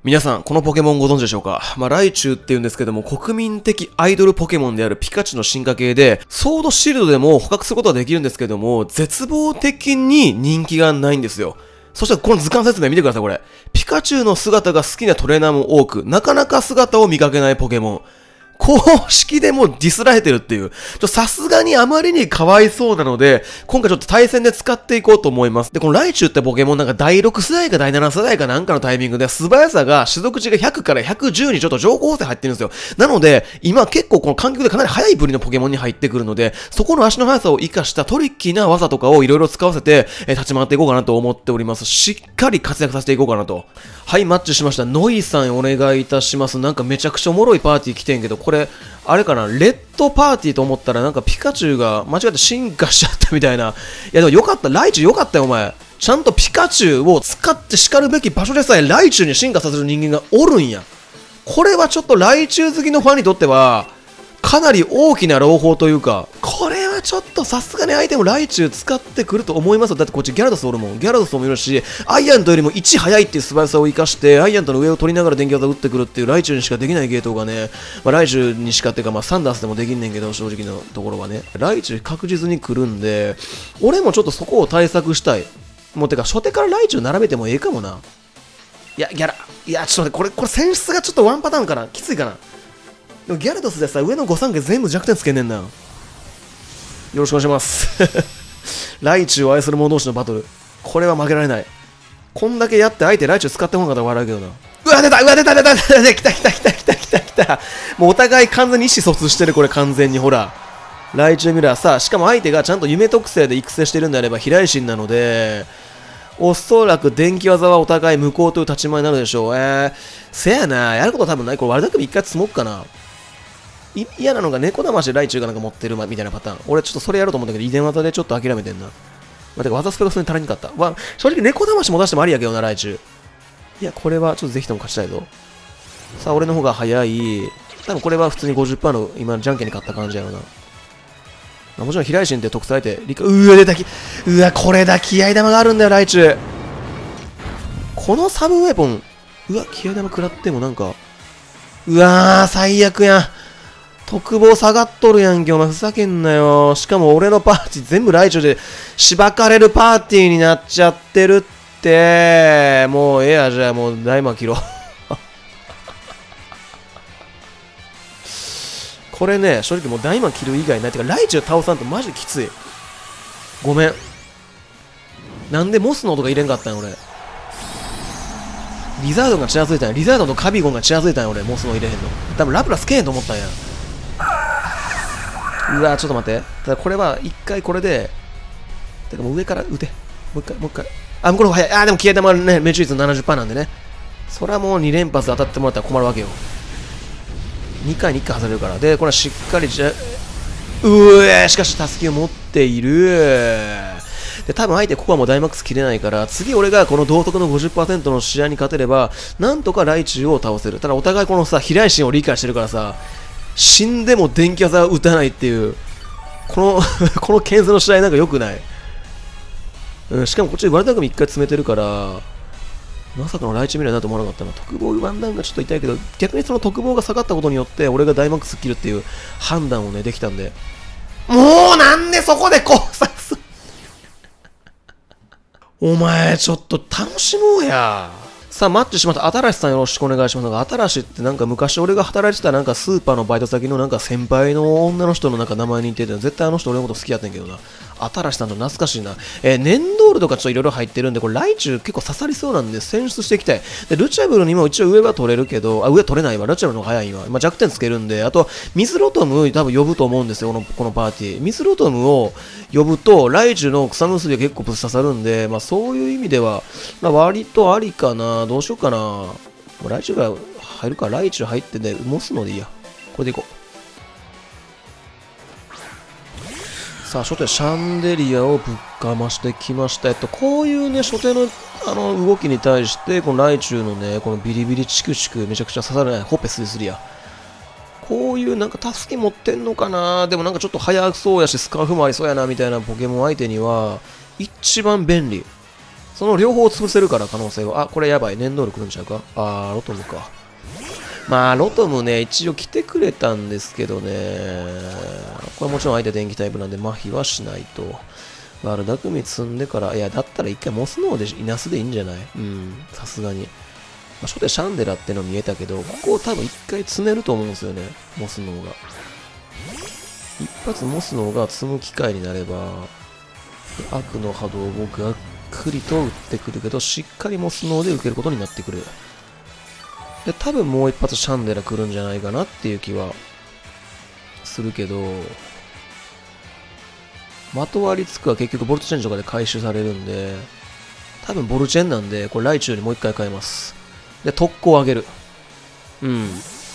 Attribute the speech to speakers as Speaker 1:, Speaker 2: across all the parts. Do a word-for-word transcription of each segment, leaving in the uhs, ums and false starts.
Speaker 1: 皆さん、このポケモンご存知でしょうか？まあ、ライチュウって言うんですけども、国民的アイドルポケモンであるピカチュウの進化系で、ソードシールドでも捕獲することはできるんですけども、絶望的に人気がないんですよ。そしてこの図鑑説明見てください、これ。ピカチュウの姿が好きなトレーナーも多く、なかなか姿を見かけないポケモン。公式でもディスられてるっていう。さすがにあまりにかわいそうなので、今回ちょっと対戦で使っていこうと思います。で、このライチュウってポケモンなんかだいろく世代かだいなな世代かなんかのタイミングで素早さが種族値がひゃくからひゃくじゅうにちょっと上高生入ってるんですよ。なので、今結構この環境でかなり速い部類のポケモンに入ってくるので、そこの足の速さを活かしたトリッキーな技とかをいろいろ使わせて、えー、立ち回っていこうかなと思っております。しっかり活躍させていこうかなと。はい、マッチしました。ノイさんお願いいたします。なんかめちゃくちゃおもろいパーティー来てんけど、これ、あれかな、レッドパーティーと思ったらなんかピカチュウが間違って進化しちゃったみたいな。いやでもよかった、ライチュウよかったよお前。ちゃんとピカチュウを使って叱るべき場所でさえライチュウに進化させる人間がおるんや。これはちょっとライチュウ好きのファンにとっては、かなり大きな朗報というか、これはちょっとさすがに相手もライチュウ使ってくると思いますよ。だってこっちギャラドスおるもん。ギャラドスもいるし、アイアントよりもいち速いっていう素早さを生かして、アイアントの上を取りながら電気技を打ってくるっていうライチュウにしかできないゲートがね、まあ、ライチュウにしかっていうか、まあ、サンダースでもできんねんけど、正直なところはね、ライチュウ確実に来るんで、俺もちょっとそこを対策したい。もうてか、初手からライチュウ並べてもええかもな。いや、ギャラ、いや、ちょっと待って、これ、これ選出がちょっとワンパターンかな。きついかな。でもギャラドスでさ、上のご三家全部弱点つけんねんな。よろしくお願いします。ライチュウを愛する者同士のバトル。これは負けられない。こんだけやって相手ライチュウ使ってこなかったら笑うけどな。うわ、出たうわ、出た出た出た出た来た来た来た来た来た来た。もうお互い完全に意思疎通してる、これ完全に。ほら。ライチュウミラーさ、しかも相手がちゃんと夢特性で育成してるんであれば、飛来神なので、おそらく電気技はお互い無効という立ち回りになるでしょう。えー、せやな、やること多分ない。これ悪だくび一回積もっかな。嫌なのが猫騙しでライチュウがなんか持ってるみたいなパターン。俺ちょっとそれやろうと思ったけど、遺伝技でちょっと諦めてんな。まあ、てか技スペがそれに足りなかった。わ、正直猫騙しも出してもありやけどな、ライチュウ。いや、これはちょっとぜひとも勝ちたいぞ。さあ、俺の方が早い。多分これは普通に ごじゅっパーセント の今、じゃんけんに勝った感じやろな。まあ、もちろん、飛来神って特性相手、理解、うわ、出たき、うわ、これだ、気合玉があるんだよ、ライチュウ。このサブウェポン、うわ、気合玉食らってもなんか、うわー、最悪やん。特防下がっとるやんけ、お前ふざけんなよ。しかも俺のパーティー全部ライチュウでしばかれるパーティーになっちゃってるって。もうええや、じゃあもう大魔切ろう。これね、正直もう大魔切る以外ない。てか、ライチュウ倒さんとマジできつい。ごめん。なんでモスの音が入れんかったんや、俺。リザードンがちらついたんや。リザードンとカビゴンがちらついたんや、俺。モスの入れへんの。多分ラプラスけえへんと思ったんや。うわー、ちょっと待って。ただこれは一回これで、てかもう上から撃て。もう一回、もう一回。あ、これ早い。あー、でも消えてもらうね。命中率 ななじゅっパーセント なんでね。それはもうに連発当たってもらったら困るわけよ。にかいにいっかい外れるから。で、これはしっかりじゃ、うえ、しかし、タスキを持っている。で、多分相手ここはもうダイマックス切れないから、次俺がこの道徳の ごじゅっパーセント の試合に勝てれば、なんとかライチュウを倒せる。ただお互いこのさ、飛来神を理解してるからさ、死んでも電気技を打たないっていう、この、この剣図の試合なんか良くない。うん、しかもこっちでワルダグミ一回詰めてるから、まさかのライチュウミラーだと思わなかったな。特防ワンダウンがちょっと痛いけど、逆にその特防が下がったことによって、俺がダイマックス切るっていう判断をね、できたんで。もうなんでそこで考察お前、ちょっと楽しもうや。さあ、マッチしました。新しさんよろしくお願いします。なんか、新しってなんか昔俺が働いてたなんかスーパーのバイト先のなんか先輩の女の人のなんか名前に似てて、絶対あの人俺のこと好きやってんけどな。新しさんと懐かしいな。えー、粘土ールとかちょっといろいろ入ってるんで、これライチュウ結構刺さりそうなんで選出していきたい。で、ルチャブルにも一応上は取れるけど、あ、上取れないわ。ルチャブルの方が早いわ。まあ、弱点つけるんで、あと、ミスロトム多分呼ぶと思うんですよ、この、このパーティー。ミスロトムを呼ぶと、ライチュウの草結びが結構ぶっ刺さるんで、まあそういう意味では、まあ割とありかな。どうしようかな。もうライチュウが入るか、ライチュウ入ってね、モスのでいいや。これでいこう。さあ、初手シャンデリアをぶっかましてきました。えっと、こういうね、初手のあの動きに対して、このライチュウのね、このビリビリチクチクめちゃくちゃ刺さるね。ほっぺスリスリや。こういうなんか助け持ってんのかな。でもなんかちょっと速そうやし、スカーフもありそうやな、みたいなポケモン相手には、一番便利。 その両方を潰せるから可能性は。あ、これやばい。念動力来るんちゃうか。あー、ロトムか。まあ、ロトムね、一応来てくれたんですけどね。これもちろん相手電気タイプなんで麻痺はしないと。悪巧み積んでから、いや、だったら一回モスノーでいなすでいいんじゃない？うん、さすがに。まあ、初手シャンデラっての見えたけど、ここを多分一回積めると思うんですよね。モスノーが。一発モスノーが積む機会になれば、悪の波動をがっくりと打ってくるけど、しっかりモスノーで受けることになってくる。で、多分もう一発シャンデラ来るんじゃないかなっていう気はするけど、まとわりつくは結局ボルトチェンジとかで回収されるんで、多分ボルチェンなんで、これライチュウにもう一回変えます。で、特攻を上げる。うん。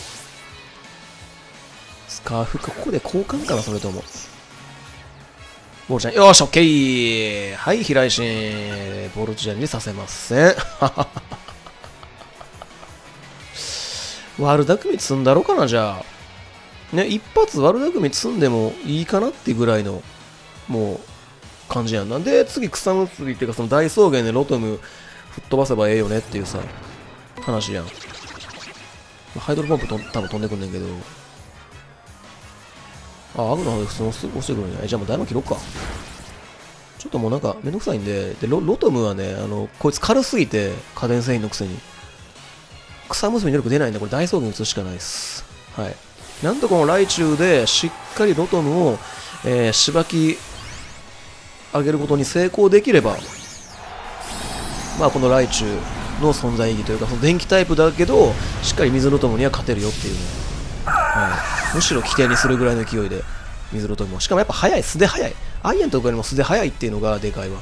Speaker 1: スカーフか、ここで交換かな、それとも。ボルちゃん、よーし、オッケー。はい、平井心。ボルチェンにさせません。悪巧み積んだろうかな、じゃあ。ね、一発悪巧み積んでもいいかなっていうぐらいの、もう、感じやんな。で、次、草結びっていうか、その大草原でロトム吹っ飛ばせばええよねっていうさ、話やん。ハイドロポンプと多分飛んでくんねんけど。あ、アグの方で普通に押してくるんや。じゃあもうダイマ切ろっか。ちょっともうなんかめんどくさいんで、で、ロ, ロトムはね、あの、こいつ軽すぎて、家電製品のくせに。草結び能力出ないんで、これ大草原打つしかないです。はい。なんとこのライチュウでしっかりロトムを、えー、しばき上げることに成功できれば、まあこのライチュウの存在意義というか、その電気タイプだけど、しっかり水ロトムには勝てるよっていうね。はい。むしろ起点にするぐらいの勢いで、水ロトムも。しかもやっぱ速い、素で速い。アイアンとかよりも素で速いっていうのがでかいわ。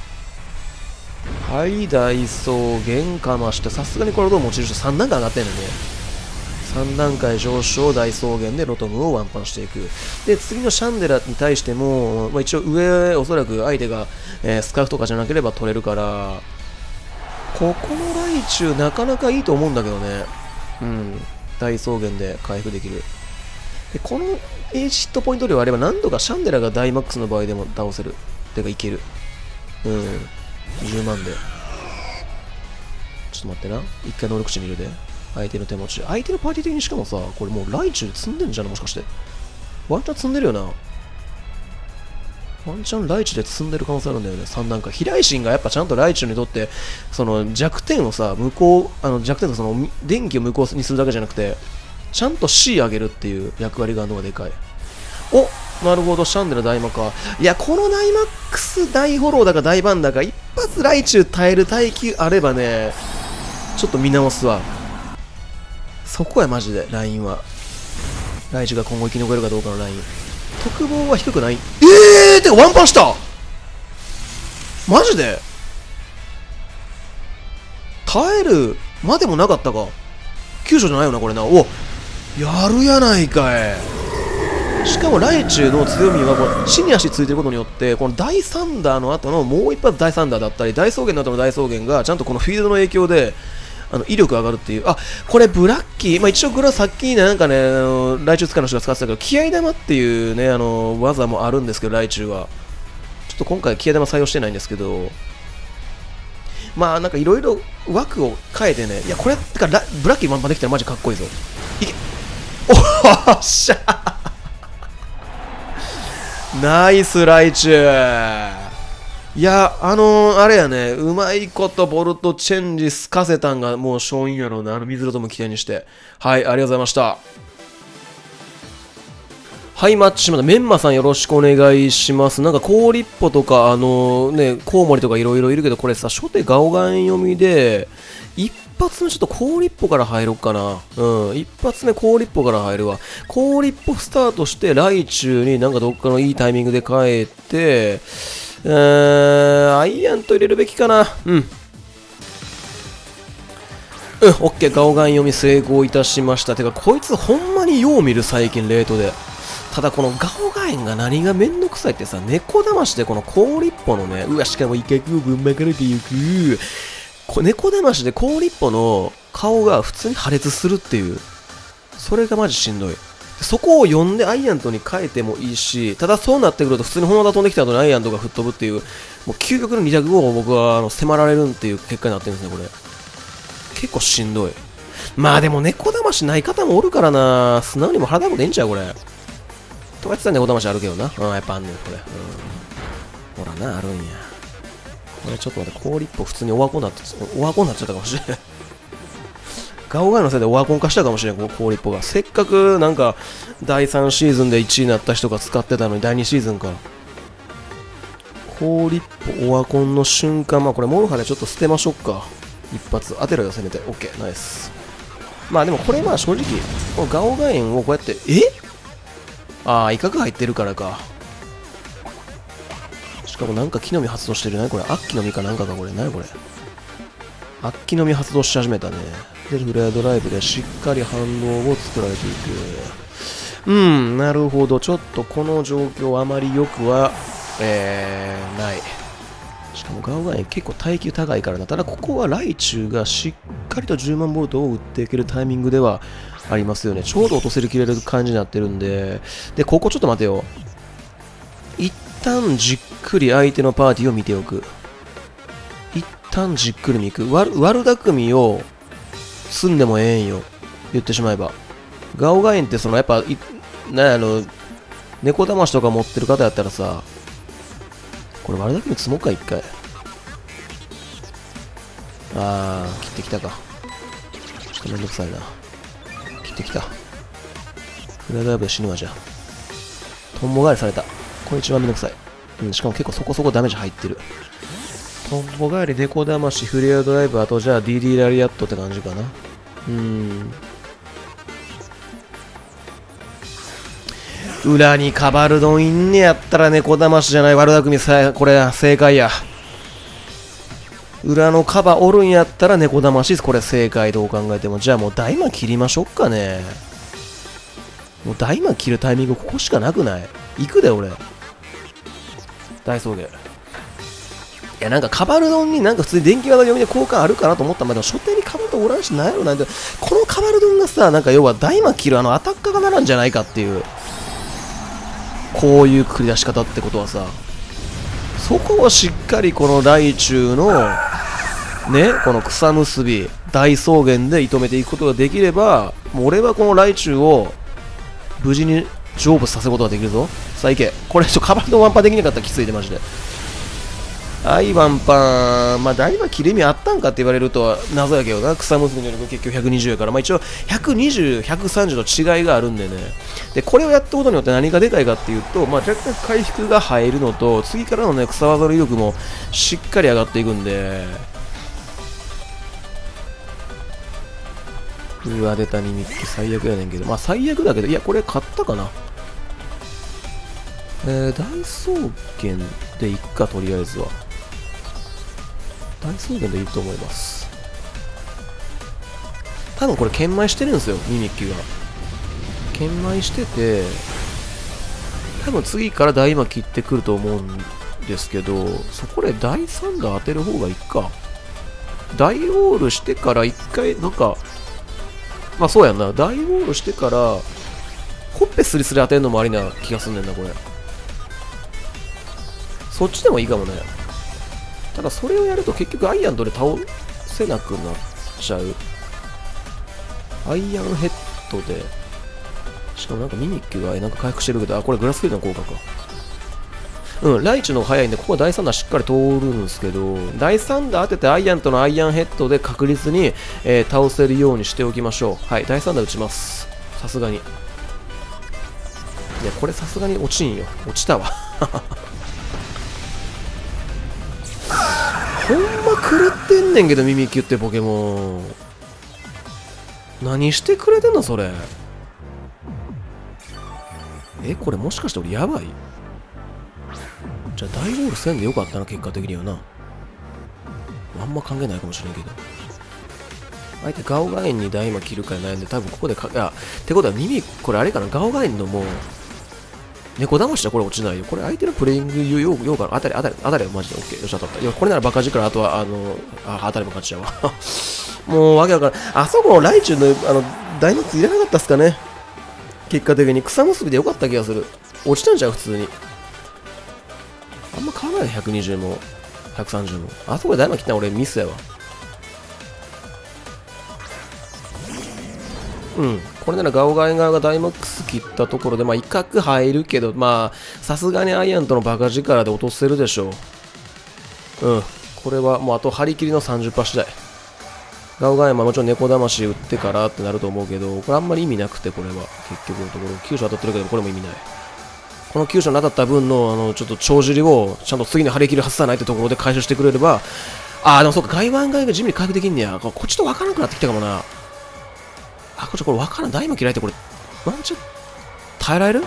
Speaker 1: はい、大草原かまして、さすがにこれロトム落ちる人さん段階上がってんので、さん段階上昇、大草原でロトムをワンパンしていく。で、次のシャンデラに対しても、まあ、一応上、おそらく相手が、えー、スカーフとかじゃなければ取れるから、ここのライチュウなかなかいいと思うんだけどね。うん。大草原で回復できる。で、このエイジヒットポイント量あれば、何度かシャンデラが大マックスの場合でも倒せる。てか、いける。うん。じゅうまんで。ちょっと待ってな。一回能力値見るで。相手の手持ち。相手のパーティー的にしかもさ、これもうライチュウ積んでんじゃん、もしかして。ワンチャン積んでるよな。ワンチャンライチュウで積んでる可能性あるんだよね、さん段階。飛来神がやっぱちゃんとライチュウにとって、その弱点をさ、無効、あの弱点のその電気を無効にするだけじゃなくて、ちゃんと C 上げるっていう役割があるのがでかい。お、なるほど、シャンデラ大魔か。いや、このダイマックス大フォローだか大バンだか、一発ライチュウ耐える耐久あればね、ちょっと見直すわ。そこや、マジで、ラインは。ライチュウが今後生き残れるかどうかのライン。特防は低くない。えーてか、ワンパンしたマジで耐えるまでもなかったか。急所じゃないよな、これな。お、やるやないかい。しかもライチュウの強みはこの地に足ついてることによって、この大サンダーの後のもう一発大サンダーだったり、大草原の後の大草原がちゃんとこのフィールドの影響であの威力上がるっていう。あ、これブラッキー、まあ、一応これはさっきね、なんかね、あのライチュウ使いの人が使ってたけど、気合玉っていうね、あの技もあるんですけど、ライチュウはちょっと今回気合玉採用してないんですけど、まあなんかいろいろ枠を変えてね、いやこれってかブラッキーワンパンできたらマジかっこいいぞ。いけ、おっしゃナイスライチュウ。いや、あのー、あれやね、うまいことボルトチェンジすかせたんがもう勝因やろうな、あの水ロトム起点にして。はい、ありがとうございました。はい、マッチしました。メンマさんよろしくお願いします。なんか、コウリッポとか、あのー、ね、コウモリとかいろいろいるけど、これさ、初手ガオガン読みで、一発目ちょっとコウリッポから入ろうかな。うん、一発目コウリッポから入るわ。コウリッポスタートして、ライチュウになんかどっかのいいタイミングで帰って、うーん、アイアンと入れるべきかな。うん。うん、オッケー、ガオガン読み成功いたしました。てか、こいつほんまによう見る、最近、レートで。ただ、このガオガエンが何がめんどくさいってさ、猫騙しでこのコウリッポのね、うわ、しかも威嚇をぶんまかれていく。こ猫騙しでコウリッポの顔が普通に破裂するっていう。それがマジしんどい。 そこを読んでアイアントに変えてもいいし、ただそうなってくると普通に炎が飛んできた後にアイアントが吹っ飛ぶっていう、もう究極のに択を僕はあの迫られるっていう結果になってるんですね、これ。結構しんどい。まあでも猫魂ない方もおるからな、素直にも腹立つことええんちゃうこれ。とか言ってたら猫魂あるけどな。うん、やっぱあんねん、これ。うん、ほらな、あるんや。これちょっと待って、氷っぽ普通にオワコンになって、オワコンになっちゃったかもしれない。ガオガイのせいでオワコン化したかもしれん、この氷っぽが。せっかくなんかだいさんシーズンでいちいになった人が使ってたのにだいにシーズンか。氷っぽオワコンの瞬間、まあこれモロハでちょっと捨てましょうか。一発当てろよ、せめて。オッケー、ナイス。まあでもこれまあ正直、このガオガインをこうやって、えああ、威嚇入ってるからか。しかもなんか木の実発動してるね。これ、アッキの実かなんかか、これ。何これ。アッキの実発動し始めたね。で、フレアドライブでしっかり反動を作られていく。うん、なるほど。ちょっとこの状況あまり良くは、えー、ない。しかもガオガイン結構耐久高いからな。ただここはライチュウがしっかりとじゅうまんボルトを打っていけるタイミングではありますよね。ちょうど落とせる切れる感じになってるんで。で、ここちょっと待てよ。一旦じっくり相手のパーティーを見ておく。一旦じっくり見く。悪、悪巧みを積んでもええんよ。言ってしまえば。ガオガインってそのやっぱ、いなあの、猫騙しとか持ってる方やったらさ、これ悪巧み積もうか、一回。あー、切ってきたか。ちょっとめんどくさいな。切ってきた。フライドライブで死ぬわ、じゃあ。トンボ返りされた。これ一番めんどくさい。うん、しかも結構そこそこダメージ入ってる。トンボ返り、猫騙し、フレアドライブ、あとじゃあ ディーディー ラリアットって感じかな。うーん。裏にカバルドンいんねやったら猫騙しじゃない悪巧みさ、これ正解や。裏のカバおるんやったら猫騙し、これ正解どう考えても。じゃあもう大魔切りましょうかね。もう大魔切るタイミングここしかなくない？行くで俺。大草原。いやなんかカバルドンになんか普通に電気型読みで交換あるかなと思ったんだけど、初手にカバルドンおらんしないやろなんて、このカバルドンがさ、なんか要は大魔切るあのアタッカーがならんじゃないかっていう。こういう繰り出し方ってことはさ、そこをしっかりこのライチュウのね、この草結び大草原で射止めていくことができれば、もう俺はこのライチュウを無事に成仏させることができるぞ。さあ行け。これちょっとカバルドンワンパンできなかったらきついでマジで。はい、ワンパン。まあ、だいぶ切れ味あったんかって言われるとは謎やけどな。草結びの力結局ひゃくにじゅうやから。まあ一応ひゃくにじゅう、ひゃくさんじゅうの違いがあるんでね。で、これをやったことによって何がでかいかっていうと、まあ若干回復が入るのと、次からのね、草技の威力もしっかり上がっていくんで。うわ、出たミミック最悪やねんけど。まあ最悪だけど、いや、これ勝ったかな。えー、大草原でいくか、とりあえずは。大草原でいいと思います。多分これ研磨してるんですよ、ミミッキュが。研磨してて、多分次から大魔切ってくると思うんですけど、そこで大サンダー当てる方がいいか。大ロールしてから一回、なんか、まあそうやんな、大ロールしてから、ほっぺスリスリ当てるのもありな気がすんねんな、これ。そっちでもいいかもね。ただそれをやると結局アイアントで倒せなくなっちゃう。アイアンヘッドで。しかもなんかミミッキュがなんか回復してるけど、あ、これグラスフィールドの効果か。うん、ライチュの方が早いんで、ここは第さん打しっかり通るんですけど、第さん打当ててアイアントのアイアンヘッドで確実に、えー、倒せるようにしておきましょう。はい、第さん打打ちます。さすがに。いや、これさすがに落ちんよ。落ちたわ。ほんま狂ってんねんけど、ミミキュってポケモン。何してくれてんのそれ。え、これもしかして俺やばい？じゃあ大ゴールせんでよかったな、結果的にはな。あんま関係ないかもしれんけど。相手ガオガエンに大魔切るか悩んで、多分ここでか、いや、ってことはミミ、これあれかな、ガオガエンのもう、猫騙しじゃこれ落ちないよ。これ相手のプレイング用用から当たり当たり当たりはマジで OK。よし当たった。いや、これならバカ力、あとはあの、あ、当たりも勝ちやわ。もうわけわからん。あそこのライチュウのあの、大魔入れなかったっすかね。 結果的に草結びでよかった気がする。落ちたんちゃう普通に。あんま変わらない。ひゃくにじゅうもひゃくさんじゅうも。あそこで大魔切ったの俺ミスやわ。うん。これならガオガイ側がダイマックス切ったところで、まあ威嚇入るけど、まあ、さすがにアイアンとのバカ力で落とせるでしょう。うん。これはもうあと張り切りの さんじゅっパーセント 次第。ガオガイはもちろん猫魂打ってからってなると思うけど、これあんまり意味なくて、これは。結局のところ。きゅうしょ当たってるけど、これも意味ない。このきゅうしょに当たった分の、あの、ちょっと帳尻を、ちゃんと次に張り切り外さないってところで回収してくれれば、あー、でもそうか、外湾外が地味に回復できんねや。こっちと分からなくなってきたかもな。あ、こっちこれ分からん。大魔嫌いってこれ、ワンチャン、耐えられる？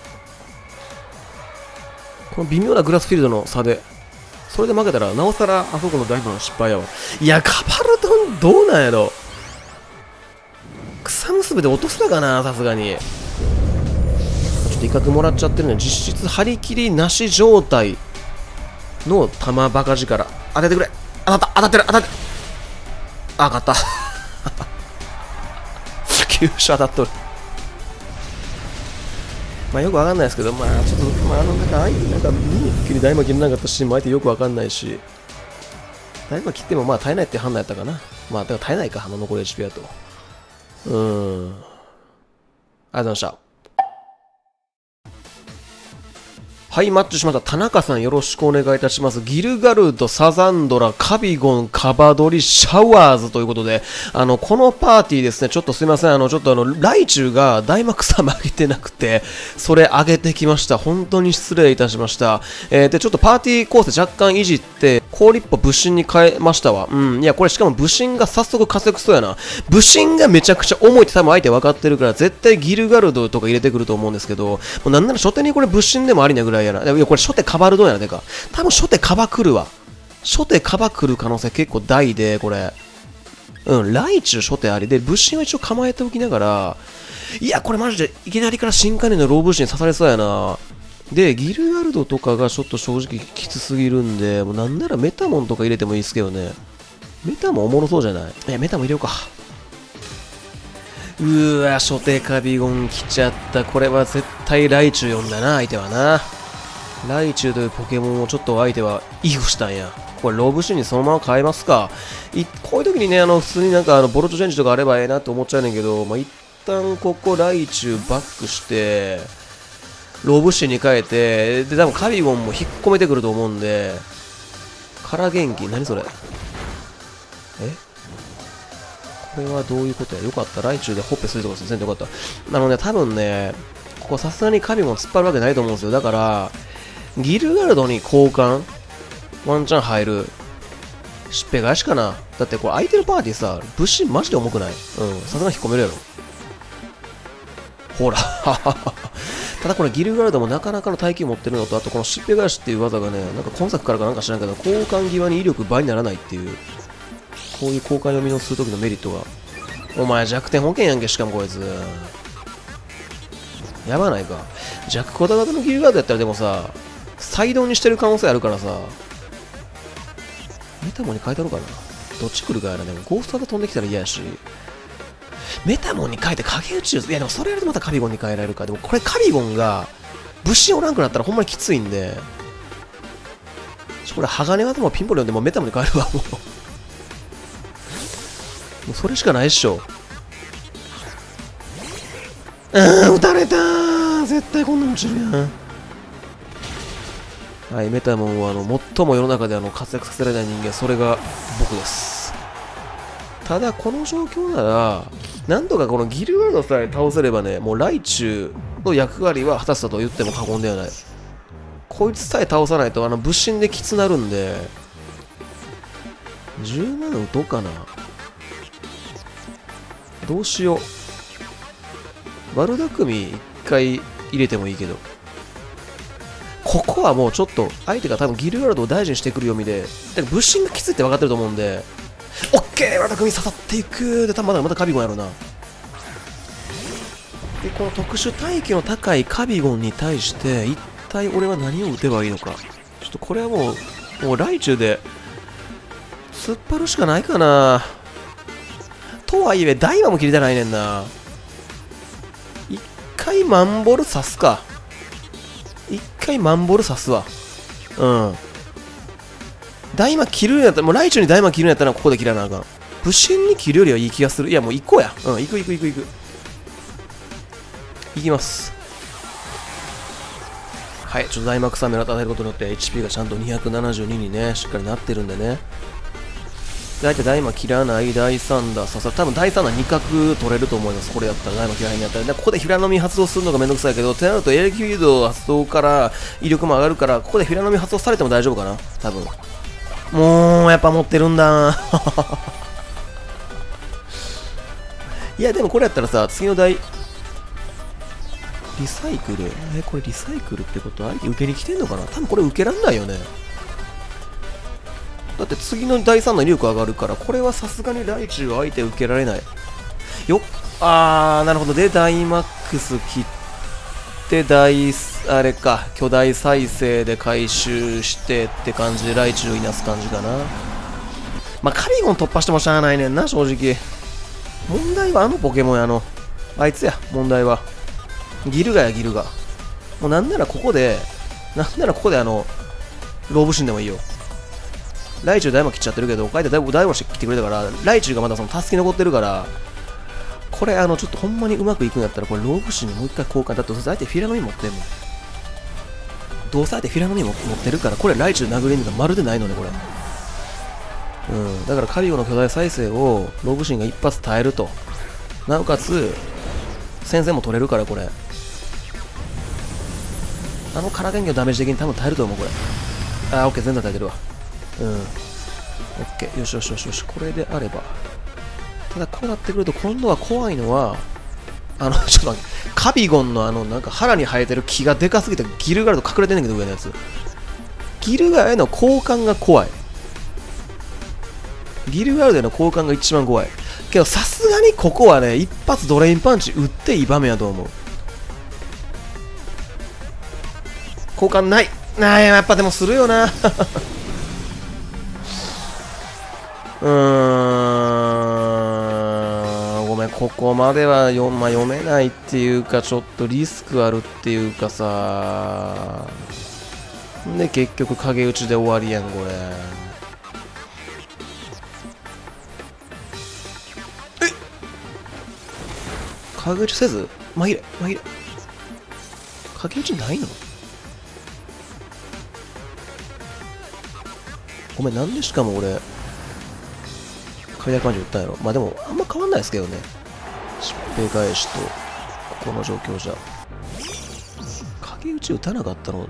Speaker 1: この微妙なグラスフィールドの差で、それで負けたら、なおさら、あそこの大魔の失敗やわ。いや、カバルトン、どうなんやろ。草結びで落とすのかな、さすがに。ちょっと威嚇もらっちゃってるね。実質張り切りなし状態の玉バカ力。当ててくれ。当たった、当たってる、当たってる。あ、勝った。急所当たっとる。まあよくわかんないですけど、まあちょっと、まああの、なんか、相手なんか、見に一気に大魔切れなかったシーンも相手よくわかんないし、大魔切ってもまあ耐えないって判断やったかな。まあ、だから耐えないか、あの残り エイチピー だと。うーん。ありがとうございました。はい、マッチしました。田中さんよろしくお願いいたします。ギルガルド、サザンドラ、カビゴン、カバドリ、シャワーズということで、あの、このパーティーですね、ちょっとすいません、あの、ちょっとあの、ライチュウが大マクサム上げてなくて、それ上げてきました。本当に失礼いたしました。えー、で、ちょっとパーティー構成若干いじって、氷っぽ武神に変えましたわ。うん。いや、これしかも武神が早速活躍そうやな。武神がめちゃくちゃ重いって多分相手分かってるから、絶対ギルガルドとか入れてくると思うんですけど、もうなんなら初手にこれ武神でもありなぐらいやな。いや、これ初手カバルドやな、てか。多分初手カバ来るわ。初手カバ来る可能性結構大で、これ。うん、ライチュウ初手ありで、武神は一応構えておきながら、いや、これマジでいきなりから新加年のロー武神刺されそうやな。で、ギルガルドとかがちょっと正直きつすぎるんで、もうなんならメタモンとか入れてもいいですけどね。メタモンおもろそうじゃない？いや、メタモン入れようか。うーわ、初手カビゴン来ちゃった。これは絶対ライチュウ呼んだな、相手はな。ライチュウというポケモンをちょっと相手はイフしたんや。これローブシにそのまま変えますか。いこういう時にね、あの、普通になんかあのボルトチェンジとかあればええなって思っちゃうねんけど、まあ、一旦ここライチュウバックして、ローブシに変えて、で、多分カビゴンも引っ込めてくると思うんで、空元気、何それ？え？これはどういうことや？よかった。ライチュウでホッペするとかせんでよかった。あのね、多分ね、ここさすがにカビゴン突っ張るわけないと思うんですよ。だから、ギルガルドに交換ワンチャン入る。しっぺ返しかな。だってこれ相手のパーティーさ、物資マジで重くない？うん。さすがに引っ込めるやろ。ほら。ただこれギルガルドもなかなかの耐久持ってるのと、あとこのしっぺ返しっていう技がね、なんか今作からかなんか知らんけど、交換際に威力倍にならないっていう、こういう交換読みのするときのメリットが。お前弱点保険やんけ、しかもこいつ。やばないか。弱コダ型のギルガルドやったらでもさ、サイドにしてる可能性あるからさ、メタモンに変えたのかな。どっち来るかやらね。ゴーストが飛んできたら嫌やし。メタモンに変えて影宇宙、いやでもそれやるとまたカビゴンに変えられるか。でもこれカビゴンが武士おらんくなったらほんまにきついんで、これ鋼はでもピンポンでもメタモンに変えるわ、もう。もうそれしかないっしょ。うーん、撃たれたー。絶対こんなの落ちるやん。はい、メタモンはあの最も世の中であの活躍させられない人間、それが僕です。ただ、この状況なら、なんとかこのギルガルドさえ倒せればね、もうライチュウの役割は果たしたと言っても過言ではない。こいつさえ倒さないと、あの、物心できつなるんで、じゅうなな打とうかな。どうしよう。悪巧み一回入れてもいいけど。ここはもうちょっと、相手が多分ギルガルドを大事にしてくる読みで、だから物心がきついって分かってると思うんで、オッケー、悪巧み刺さっていく。で、多分まだまだカビゴンやろうな。で、この特殊耐久の高いカビゴンに対して、一体俺は何を打てばいいのか。ちょっとこれはもう、もうライチュウで、突っ張るしかないかな。とはいえ、ダイワも切りたないねんな。一回マンボル刺すか。一回マンボル刺すわ。うん。大魔切るんやったら、もうライチュウに大魔切るんやったらここで切らなあかん。武神に切るよりはいい気がする。いやもう行こうや。うん、行く行く行く行く。行きます。はい、ちょっと大魔草目を与えることによって エイチピー がちゃんとにひゃくななじゅうににね、しっかりなってるんでね。大体大魔切らない、第三打刺さる。多分第三打に角取れると思います。これやったら大魔切らないんやったら。でここで平飲み発動するのがめんどくさいけど、ってなるとエレキフィールド発動から威力も上がるから、ここで平飲み発動されても大丈夫かな多分。もう、やっぱ持ってるんだいや、でもこれやったらさ、次の台、リサイクルえ、これリサイクルってことは相手受けに来てんのかな多分これ受けらんないよね。だって次の第三の威力上がるから、これはさすがにライチュウは相手受けられない。よっ、あー、なるほど。で、ダイマックス切って、大、あれか、巨大再生で回収してって感じでライチュウをいなす感じかな。まあ、カビゴン突破してもしゃあないねんな、正直。問題はあのポケモンやの。あいつや、問題は。ギルガや、ギルガ。もうなんならここで、なんならここであの、ローブシンでもいいよ。ライチュウ大魔切っちゃってるけど、書いて大魔して来てくれたから、ライチュウがまだそのタスキ残ってるから、これあの、ちょっとほんまにうまくいくんやったら、これローブシンにもう一回交換だと、相手フィラノミ持ってんの。どうせ相手フィラノミ持ってるから、これライチュウ殴れんのがまるでないのね、これ。うん。だからカリオの巨大再生を、ローブシンが一発耐えると。なおかつ、先生も取れるから、これ。あの空元魚ダメージ的に多分耐えると思う、これ。あー、オッケー、全然耐えてるわ。うん。オッケー、よしよしよしよし、これであれば。ただ、こうなってくると、今度は怖いのは、あの、ちょっと待って、カビゴンのあの、なんか腹に生えてる木がでかすぎて、ギルガルド隠れてんねんけど、上のやつ。ギルガルへの交換が怖い。ギルガルドへの交換が一番怖い。けど、さすがにここはね、一発ドレインパンチ打っていい場面やと思う。交換ない。なあ、やっぱでもするよな。うーん、ごめん、ここまでは読、まあ、読めないっていうか、ちょっとリスクあるっていうかさ。で、結局、影打ちで終わりやん、これ。えっ影打ちせず紛れ、紛れ。影打ちないのごめん、なんでしかも俺、解約感情打ったんやろ。まあでも、あんま変わんないですけどね。疾病返しと、この状況じゃ。影打ち打たなかったの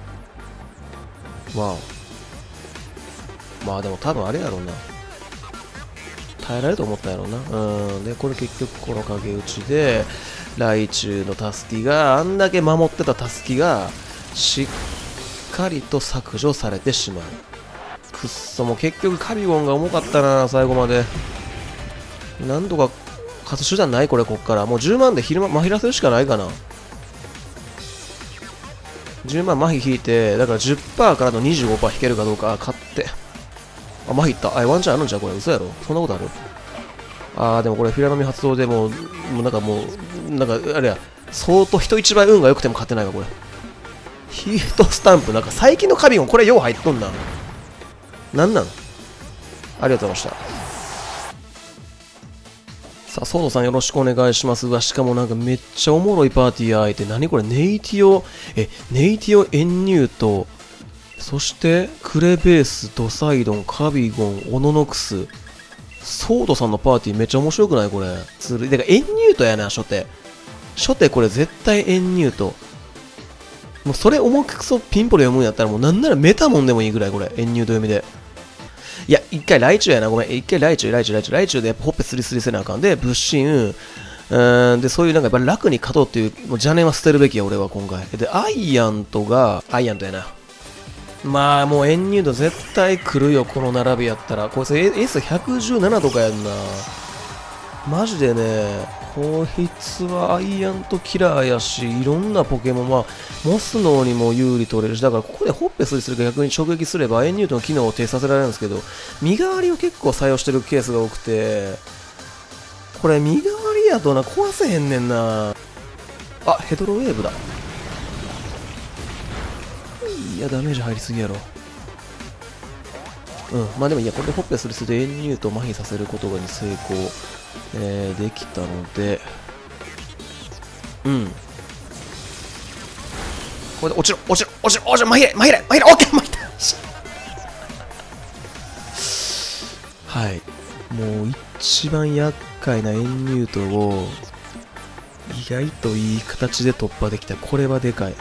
Speaker 1: まあ。まあでも多分あれやろうな。耐えられると思ったんやろうな。うん。で、これ結局この影打ちで、ライチュウのタスキが、あんだけ守ってたタスキが、しっかりと削除されてしまう。くっそ、もう結局カビゴンが重かったな、最後まで。なんとか勝つ手段ない、これ、こっから。もうじゅうまんで昼間、麻痺らせるしかないかな。じゅうまん麻痺引いて、だから じゅっパーセント からの にじゅうごパーセント 引けるかどうか、勝って。あ、麻痺いった。あ、ワンチャンあるんじゃん、これ。嘘やろそんなことあるあー、でもこれ、フィラノミ発動でもう、もうなんかもう、なんか、あれや、相当人一倍運が良くても勝てないわ、これ。ヒートスタンプ、なんか最近のカビゴン、これよう入っとんな。なんなのありがとうございました。さあ、ソードさんよろしくお願いします。うわ、しかもなんかめっちゃおもろいパーティー相手。何これネイティオ、え、ネイティオエンニューと、そして、クレベース、ドサイドン、カビゴン、オノノクス。ソードさんのパーティーめっちゃ面白くないこれ。つる。だからエンニュートやな、初手。初手これ絶対エンニュート。もうそれ重くそピンポで読むんやったらもうなんならメタモンでもいいぐらいこれ。エンニュート読みで。いや、一回ライチュウやな、ごめん。一回ライチュウ、ライチュウ、ライチュウ、ライチュウでやっぱほっぺスリスリせなあかんで、物心、うーん、で、そういうなんかやっぱり楽に勝とうっていう、もう邪念は捨てるべきや、俺は今回。で、アイアントが、アイアントやな。まあ、もうエンニュート絶対来るよ、この並びやったら。こいつ エースひゃくじゅうななとかやんな。マジでね、こいつはアイアントキラーやし、いろんなポケモンは、モスノーにも有利取れるし、だからここでホッペスリするか逆に直撃すれば、エンニュートの機能を停止させられるんですけど、身代わりを結構採用してるケースが多くて、これ身代わりやとな、壊せへんねんな。 あ、ヘドロウェーブだ。いや、ダメージ入りすぎやろ。うん、まあでもいや、これでホッペするするで遠入と麻痺させることに成功、えー、できたので、うん。これで落ちろ、落ちろ、落ちろ、落ちろ、まひれ、まひれ、まひれ、オッケー、まひれ。はい。もう一番厄介な遠入とを意外といい形で突破できた。これはでかい。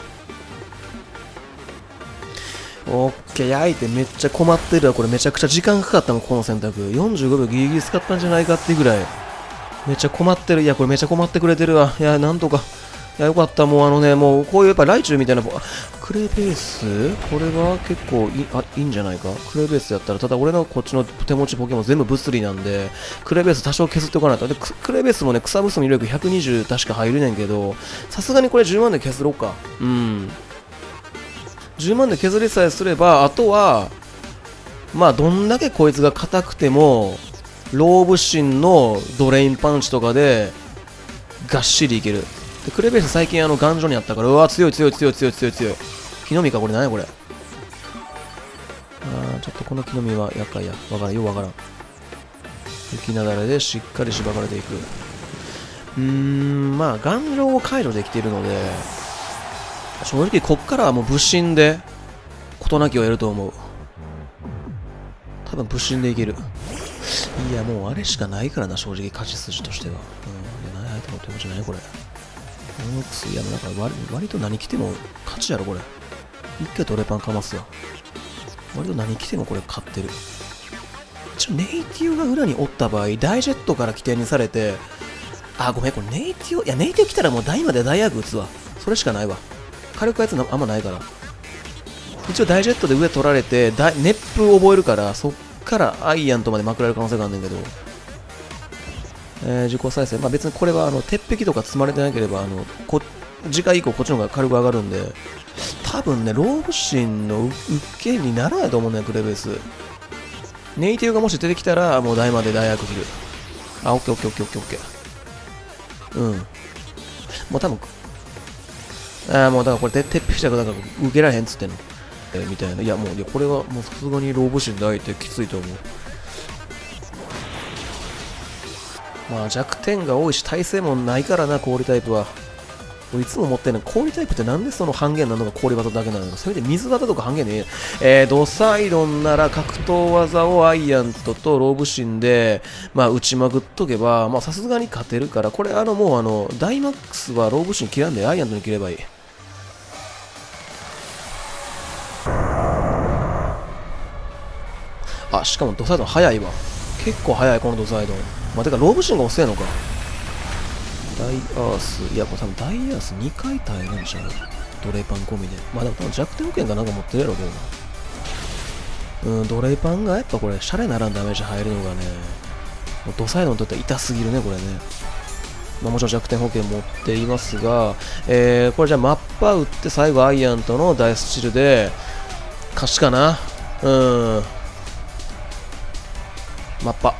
Speaker 1: オッケー、焼いてめっちゃ困ってるわ。これめちゃくちゃ時間かかったの、この選択。よんじゅうごびょうギリギリ使ったんじゃないかっていうぐらい。めっちゃ困ってる。いや、これめっちゃ困ってくれてるわ。いや、なんとか。いや、よかった。もうあのね、もうこういうやっぱライチュウみたいな、クレーベースこれは結構いあいいんじゃないか。クレーベースやったら、ただ俺のこっちの手持ちポケモン全部物理なんで、クレーベース多少削っておかないと。で、ククレーベースもね、草結び力ひゃくにじゅう確か入るねんけど、さすがにこれじゅうまんで削ろうか。うん。じゅうまんで削りさえすれば、あとは、まあ、どんだけこいつが硬くても、ローブシンのドレインパンチとかで、がっしりいける。でクレベース最近あの頑丈にあったから、うわ、強い強い強い強い強い強い。木の実か、これ何やこれ。あー、ちょっとこの木の実は厄介や。わからん、ようわからん。雪なだれでしっかりしばかれていく。うーん、まあ、頑丈を解除できているので、正直こっからはもう武神で事なきを得ると思う。多分武神でいける。いや、もうあれしかないからな、正直勝ち筋としては。うん。で、何相手の手持ちないこれ。モノクス、いや、なんか割割と何着ても勝ちやろ、これ。一回ドレパンかますわ。割と何着てもこれ勝ってる。一応ネイティブが裏におった場合、ダイジェットから起点にされて、あ、ごめん、これネイティブ、いや、ネイティブ来たらもう大まで大ヤグ打つわ。それしかないわ。火力やつあんまないから。一応ダイジェットで上取られて、熱風覚えるから、そっからアイアンとまでまくられる可能性があるんだけど、えー、自己再生、まあ別にこれはあの鉄壁とか積まれてなければ、あのこ次回以降こっちの方が火力上がるんで、多分ね、ローブシンの受けにならないと思うんだよ、クレベース。ネイティブがもし出てきたら、もう大まで大悪切る。あ、オッケーオッケーオッケーオッケーオッケー。うん。もう多分、ああ、もうだからこれ、鉄壁者がだから受けられへんっつってんの。えー、みたいな。いや、もう、いや、これはもうさすがにローブシンで相手きついと思う。まあ弱点が多いし、耐性もないからな、氷タイプは。いつも思ってんの、氷タイプってなんでその半減なのか氷技だけなのか。せめて水技とか半減でいい。えー、ドサイドンなら格闘技をアイアントとローブシンで、まあ打ちまくっとけば、まあさすがに勝てるから、これあのもうあの、ダイマックスはローブシン切らんでアイアントに切ればいい。あ、しかもドサイドン早いわ。結構早い、このドサイドン。まあ、てか、ローブシンが遅いのか。ダイアース、いや、これ多分ダイアースにかい耐えるんちゃう。ドレイパン込みで。まあでも多分弱点保険かなんか持ってるやろ、どうな。うん、ドレイパンがやっぱこれ、シャレならんダメージ入るのがね、もうドサイドにとっては痛すぎるね、これね。まあ、もちろん弱点保険持っていますが、えー、これじゃあマッパ打って最後アイアンとのダイスチルで、勝ちかな。うん。マッパ。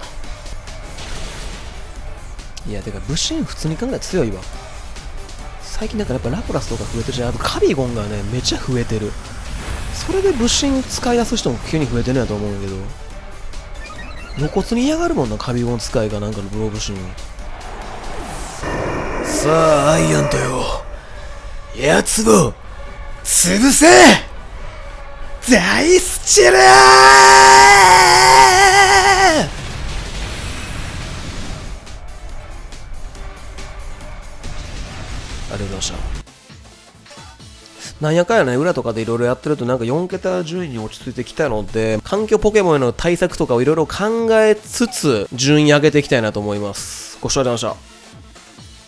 Speaker 1: いや、てか、武神普通に考えたら強いわ。最近だからやっぱラプラスとか増えてるし、あとカビゴンがね、めっちゃ増えてる。それで武神使い出す人も急に増えてるんやと思うんだけど、露骨に嫌がるもんな、カビゴン使いがなんかのブロー武神。さあ、アイアントよ。やつを、潰せダイスチルーありがとうございました。なんやかんやね、裏とかでいろいろやってるとなんかよん桁順位に落ち着いてきたので、環境ポケモンへの対策とかをいろいろ考えつつ、順位上げていきたいなと思います。ご視聴ありがとうございました。